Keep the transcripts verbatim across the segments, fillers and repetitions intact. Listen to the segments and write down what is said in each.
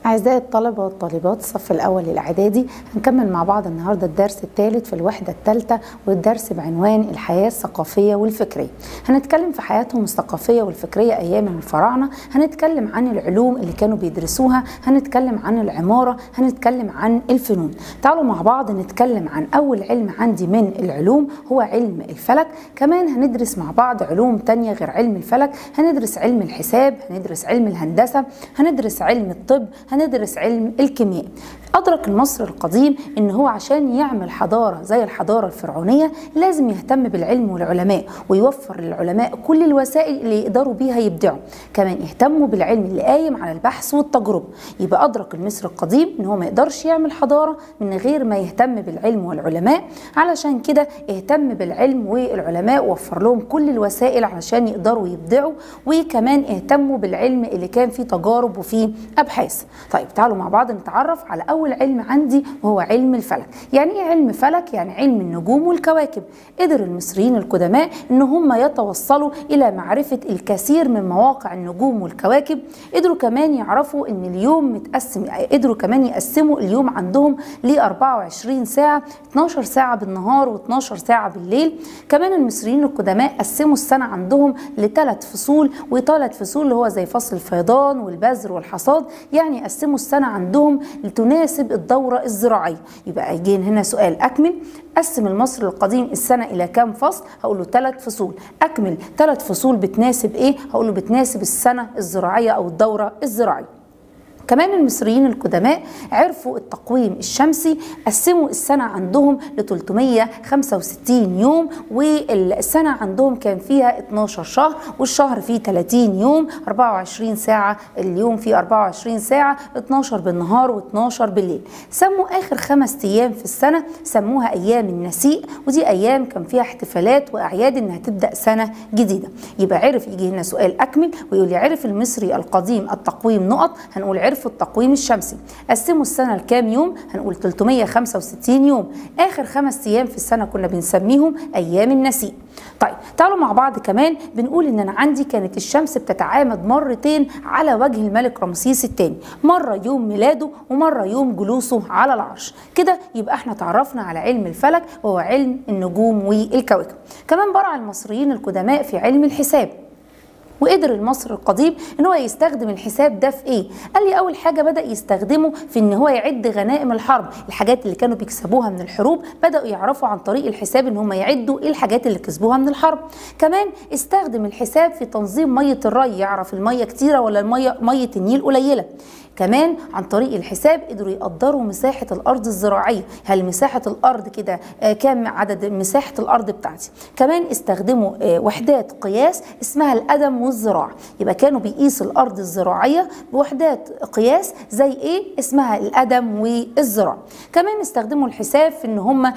أعزائي الطلبة والطالبات الصف الأول الإعدادي، هنكمل مع بعض النهاردة الدرس الثالث في الوحدة الثالثة، والدرس بعنوان الحياة الثقافية والفكرية. هنتكلم في حياتهم الثقافية والفكرية أيام الفراعنة، هنتكلم عن العلوم اللي كانوا بيدرسوها، هنتكلم عن العمارة، هنتكلم عن الفنون. تعالوا مع بعض نتكلم عن أول علم عندي من العلوم هو علم الفلك. كمان هندرس مع بعض علوم تانية غير علم الفلك، هندرس علم الحساب، هندرس علم الهندسة، هندرس علم الطب، هندرس علم الكيمياء. أدرك المصري القديم إن هو عشان يعمل حضارة زي الحضارة الفرعونية لازم يهتم بالعلم والعلماء، ويوفر للعلماء كل الوسائل اللي يقدروا بيها يبدعوا. كمان يهتموا بالعلم اللي قايم على البحث والتجربة. يبقى أدرك المصري القديم إن هو ما يقدرش يعمل حضارة من غير ما يهتم بالعلم والعلماء، علشان كده اهتم بالعلم والعلماء ووفر لهم كل الوسائل علشان يقدروا يبدعوا، وكمان اهتموا بالعلم اللي كان فيه تجارب وفيه أبحاث. طيب تعالوا مع بعض نتعرف على أول علم عندي وهو علم الفلك. يعني ايه علم فلك؟ يعني علم النجوم والكواكب. قدر المصريين القدماء ان هم يتوصلوا الى معرفة الكثير من مواقع النجوم والكواكب. قدروا كمان يعرفوا ان اليوم متقسم، قدروا كمان يقسموا اليوم عندهم ل أربعة وعشرين ساعة، اتناشر ساعة بالنهار واتناشر ساعة بالليل. كمان المصريين القدماء قسموا السنة عندهم لثلاث فصول، وثلاث فصول اللي هو زي فصل الفيضان والبذر والحصاد، يعني قسموا السنة عندهم لتناسب الدورة الزراعية. يبقى يجي هنا سؤال أكمل. قسم المصري القديم السنة إلى كام فصل؟ هقول له ثلاث فصول. أكمل ثلاث فصول بتناسب إيه؟ هقول له بتناسب السنة الزراعية أو الدورة الزراعية. كمان المصريين القدماء عرفوا التقويم الشمسي، قسموا السنة عندهم ل ثلاثمية وخمسة وستين يوم، والسنة عندهم كان فيها اتناشر شهر، والشهر فيه ثلاثين يوم، أربعة وعشرين ساعة، اليوم فيه أربعة وعشرين ساعة، اتناشر بالنهار واتناشر بالليل. سموا آخر خمس أيام في السنة سموها أيام النسيء، ودي أيام كان فيها احتفالات وأعياد إنها تبدأ سنة جديدة. يبقى عرف، يجي هنا سؤال أكمل ويقول لي عرف المصري القديم التقويم نقط، هنقول عرف في التقويم الشمسي. قسموا السنة لكام يوم؟ هنقول ثلاثمية وخمسة وستين يوم. آخر خمس أيام في السنة كنا بنسميهم أيام النسيء. طيب تعالوا مع بعض كمان بنقول إن أنا عندي كانت الشمس بتتعامد مرتين على وجه الملك رمسيس الثاني، مرة يوم ميلاده ومرة يوم جلوسه على العرش. كده يبقى احنا تعرفنا على علم الفلك وهو علم النجوم والكواكب. كمان برع المصريين القدماء في علم الحساب، وقدر المصري القديم ان هو يستخدم الحساب ده في ايه؟ قال لي اول حاجه بدا يستخدمه في ان هو يعد غنائم الحرب، الحاجات اللي كانوا بيكسبوها من الحروب بداوا يعرفوا عن طريق الحساب ان هم يعدوا ايه الحاجات اللي كسبوها من الحرب. كمان استخدم الحساب في تنظيم ميه الري، يعرف الميه كتيره ولا الميه ميه النيل قليله. كمان عن طريق الحساب قدروا يقدروا مساحة الأرض الزراعية، هل مساحة الأرض كده كام عدد مساحة الأرض بتاعتي. كمان استخدموا وحدات قياس اسمها القدم والذراع، يبقى كانوا بيقيسوا الأرض الزراعية بوحدات قياس زي إيه؟ اسمها القدم والذراع. كمان استخدموا الحساب في إن هم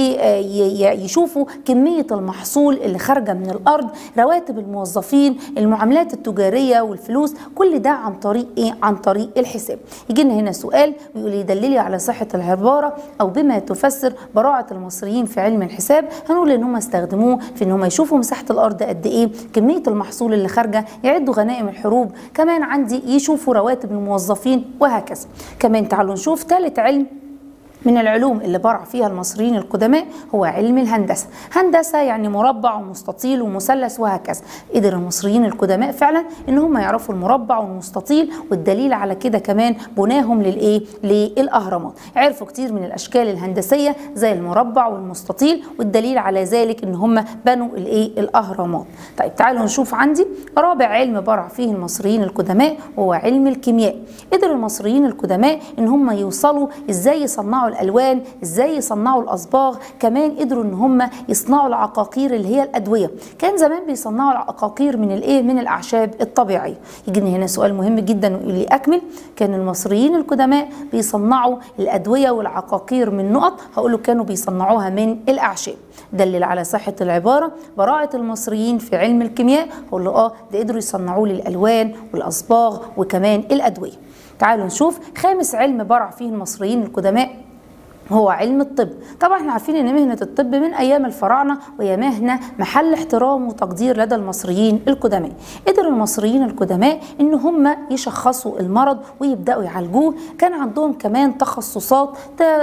يشوفوا كمية المحصول اللي خارجة من الأرض، رواتب الموظفين، المعاملات التجارية والفلوس، كل ده عن طريق إيه؟ عن طريق الحساب. الحساب. يجي لنا هنا سؤال ويقول لي دللي على صحة العبارة او بما تفسر براعة المصريين في علم الحساب. هنقول ان هم استخدموه في ان هم يشوفوا مساحة الارض قد ايه، كمية المحصول اللي خارجة، يعدوا غنائم الحروب، كمان عندي يشوفوا رواتب الموظفين وهكذا. كمان تعالوا نشوف ثالث علم من العلوم اللي برع فيها المصريين القدماء هو علم الهندسة. هندسة يعني مربع ومستطيل ومثلث وهكذا. قدر المصريين القدماء فعلا ان هم يعرفوا المربع والمستطيل، والدليل على كده كمان بناهم للايه؟ للاهرامات. عرفوا كتير من الاشكال الهندسية زي المربع والمستطيل، والدليل على ذلك ان هم بنوا الايه؟ الاهرامات. طيب تعالوا نشوف عندي رابع علم برع فيه المصريين القدماء وهو علم الكيمياء. قدر المصريين القدماء ان هم يوصلوا ازاي يصنعوا الالوان، ازاي يصنعوا الاصباغ، كمان قدروا ان هم يصنعوا العقاقير اللي هي الادويه. كان زمان بيصنعوا العقاقير من الايه؟ من الاعشاب الطبيعيه. يجي هنا سؤال مهم جدا ويقول لي اكمل. كان المصريين القدماء بيصنعوا الادويه والعقاقير من نقط، هقول له كانوا بيصنعوها من الاعشاب. دلل على صحه العباره براعه المصريين في علم الكيمياء، هقول له اه ده قدروا يصنعوا لي الالوان والاصباغ وكمان الادويه. تعالوا نشوف خامس علم برع فيه المصريين القدماء وهو علم الطب. طبعا احنا عارفين ان مهنه الطب من ايام الفراعنه وهي مهنه محل احترام وتقدير لدى المصريين القدماء. قدر المصريين القدماء ان هم يشخصوا المرض ويبداوا يعالجوه. كان عندهم كمان تخصصات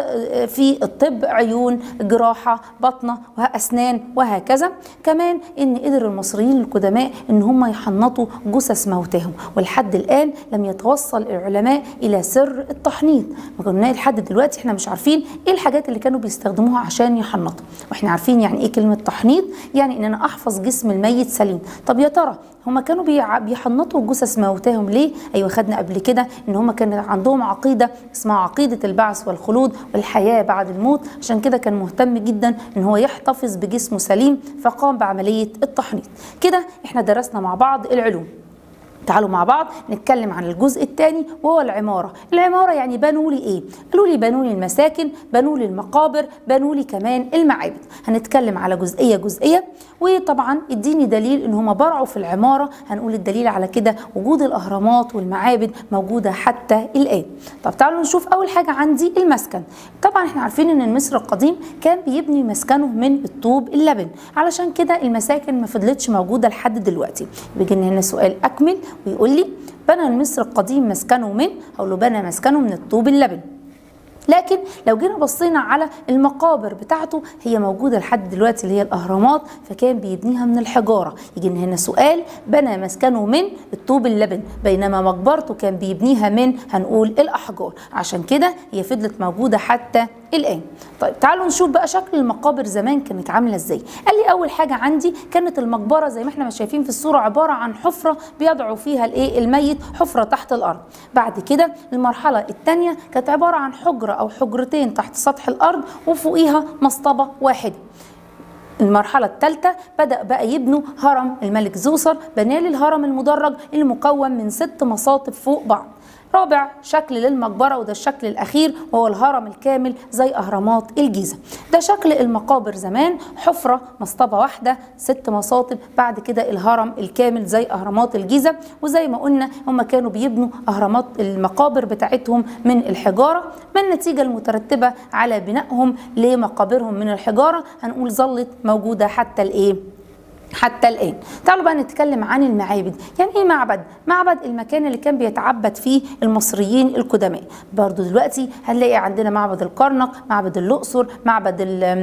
في الطب، عيون، جراحه، بطنه واسنان وهكذا. كمان ان قدر المصريين القدماء ان هم يحنطوا جثث موتاهم، ولحد الان لم يتوصل العلماء الى سر التحنيط. ما كنا لحد دلوقتي احنا مش عارفين ايه الحاجات اللي كانوا بيستخدموها عشان يحنطوا. واحنا عارفين يعني ايه كلمه تحنيط، يعني ان انا احفظ جسم الميت سليم. طب يا ترى هما كانوا بيحنطوا جثث موتاهم ليه؟ ايوه خدنا قبل كده ان هما كان عندهم عقيده اسمها عقيده البعث والخلود والحياه بعد الموت، عشان كده كان مهتم جدا ان هو يحتفظ بجسمه سليم، فقام بعمليه التحنيط. كده احنا درسنا مع بعض العلوم. تعالوا مع بعض نتكلم عن الجزء الثاني وهو العمارة. العمارة يعني بنوا لي ايه؟ قالوا لي بنوا لي المساكن، بنوا لي المقابر، بنوا لي كمان المعابد. هنتكلم على جزئية جزئية، وطبعا اديني دليل ان هم برعوا في العمارة. هنقول الدليل على كده وجود الاهرامات والمعابد موجودة حتى الان. طب تعالوا نشوف اول حاجة عندي المسكن. طبعا احنا عارفين ان مصر القديم كان بيبني مسكنه من الطوب اللبن، علشان كده المساكن ما فضلتش موجودة لحد دلوقتي. بيجي لنا هنا سؤال اكمل ويقول لي بنى المصري القديم مسكنه من، اقول له بنى مسكنه من الطوب اللبن. لكن لو جينا بصينا على المقابر بتاعته هي موجوده لحد دلوقتي اللي هي الاهرامات، فكان بيبنيها من الحجاره. يجي هنا سؤال بنى مسكنه من الطوب اللبن، بينما مقبرته كان بيبنيها من، هنقول الاحجار. عشان كده هي فضلت موجوده حتى الان. طيب تعالوا نشوف بقى شكل المقابر زمان كانت عامله ازاي. قال لي اول حاجه عندي كانت المقبره زي ما احنا شايفين في الصوره عباره عن حفره بيضعوا فيها الايه الميت، حفره تحت الارض. بعد كده المرحله الثانيه كانت عباره عن حجره او حجرتين تحت سطح الارض وفوقيها مصطبه واحده. المرحلة الثالثة بدأ بقى يبنوا هرم الملك زوسر، بنى لي الهرم المدرج اللي مكون من ست مصاطب فوق بعض. رابع شكل للمقبرة وده الشكل الأخير وهو الهرم الكامل زي أهرامات الجيزة. ده شكل المقابر زمان، حفرة مصطبة واحدة ست مصاطب، بعد كده الهرم الكامل زي أهرامات الجيزة. وزي ما قلنا هم كانوا بيبنوا أهرامات المقابر بتاعتهم من الحجارة. ما النتيجة المترتبة على بنائهم لمقابرهم من الحجارة؟ هنقول ظلت موجودة حتى الإيه؟ حتى الآن. تعالوا بقى نتكلم عن المعابد. يعني ايه معبد؟ معبد المكان اللي كان بيتعبد فيه المصريين القدماء. برضو دلوقتي هنلاقي عندنا معبد الكرنك، معبد الأقصر، معبد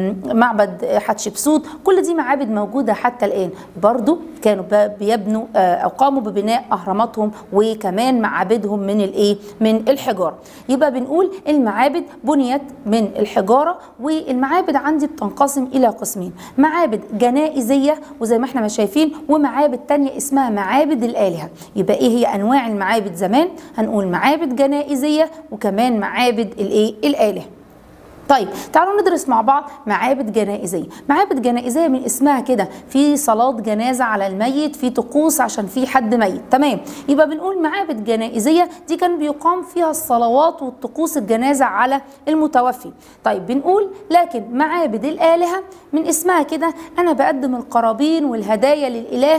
معبد حتشبسوت، كل دي معابد موجودة حتى الآن. برضو كانوا بيبنوا أو قاموا ببناء أهراماتهم وكمان معابدهم من الإيه؟ من الحجارة. يبقى بنقول المعابد بنيت من الحجارة. والمعابد عندي بتنقسم إلى قسمين، معابد جنائزية وزي ما احنا ما شايفين، ومعابد تانية اسمها معابد الآلهة. يبقى ايه هي انواع المعابد زمان؟ هنقول معابد جنائزية وكمان معابد الايه؟ الآلهة. طيب تعالوا ندرس مع بعض معابد جنائزيه. معابد جنائزيه من اسمها كده، في صلاه جنازه على الميت، في طقوس عشان في حد ميت، تمام. يبقى بنقول معابد جنائزيه دي كان بيقام فيها الصلوات والطقوس الجنازه على المتوفي. طيب بنقول لكن معابد الالهه من اسمها كده انا بقدم القرابين والهدايا للاله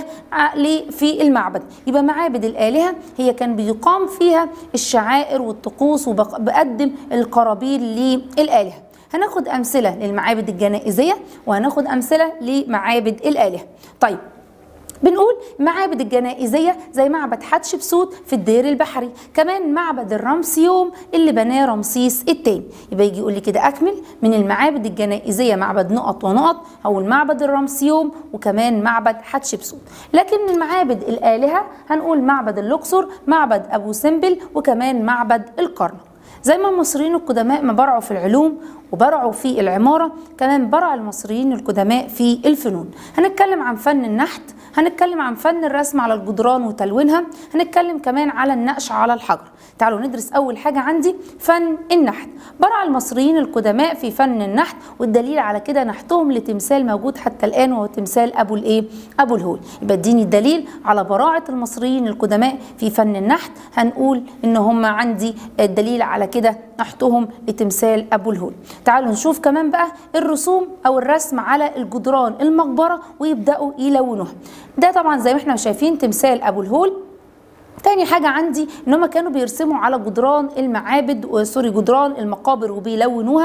في المعبد. يبقى معابد الالهه هي كان بيقام فيها الشعائر والطقوس وبقدم القرابين للالهه. هناخد أمثلة للمعابد الجنائزية وهناخد أمثلة لمعابد الآلهة. طيب بنقول معابد الجنائزية زي معبد حتشبسوت في الدير البحري، كمان معبد الرمسيوم اللي بناه رمسيس الثاني. يبقى يجي يقول لي كده أكمل من المعابد الجنائزية معبد نقط ونقط أو المعبد الرمسيوم وكمان معبد حتشبسوت. لكن من المعابد الآلهة هنقول معبد الأقصر، معبد أبو سمبل وكمان معبد الكرنك. زي ما المصريين القدماء ما برعوا في العلوم وبرعوا في العمارة، كمان برع المصريين القدماء في الفنون. هنتكلم عن فن النحت، هنتكلم عن فن الرسم على الجدران وتلوينها، هنتكلم كمان على النقش على الحجر. تعالوا ندرس أول حاجة عندي فن النحت. برع المصريين القدماء في فن النحت، والدليل على كده نحتهم لتمثال موجود حتى الآن وهو تمثال أبو الإيه؟ أبو الهول. يبقى اديني الدليل على براعة المصريين القدماء في فن النحت. هنقول إن هم عندي الدليل على كده نحتهم لتمثال أبو الهول. تعالوا نشوف كمان بقى الرسوم أو الرسم على الجدران المقبرة ويبدأوا يلونوها. ده طبعا زي ما احنا شايفين تمثال أبو الهول. تاني حاجة عندي ان هم كانوا بيرسموا على جدران المعابد سوري جدران المقابر وبيلونوها.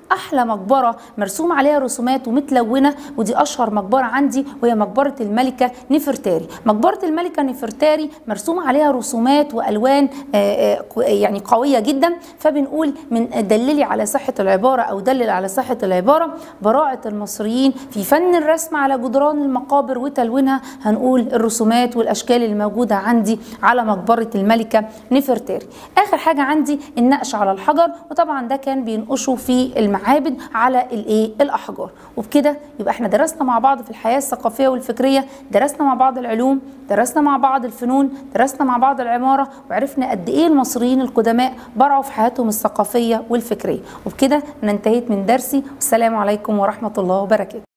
احلى مقبره مرسوم عليها رسومات ومتلونه، ودي اشهر مقبره عندي وهي مقبره الملكه نفرتاري. مقبره الملكه نفرتاري مرسوم عليها رسومات والوان يعني قويه جدا، فبنقول من دللي على صحه العباره او دلل على صحه العباره براعه المصريين في فن الرسم على جدران المقابر وتلوينها، هنقول الرسومات والاشكال الموجوده عندي على مقبره الملكه نفرتاري. اخر حاجه عندي النقش على الحجر، وطبعا ده كان بينقشوا في المعابد على الايه الاحجار. وبكده يبقى احنا درسنا مع بعض في الحياه الثقافيه والفكريه، درسنا مع بعض العلوم، درسنا مع بعض الفنون، درسنا مع بعض العماره، وعرفنا قد ايه المصريين القدماء برعوا في حياتهم الثقافيه والفكريه. وبكده انا انتهيت من درسي، والسلام عليكم ورحمه الله وبركاته.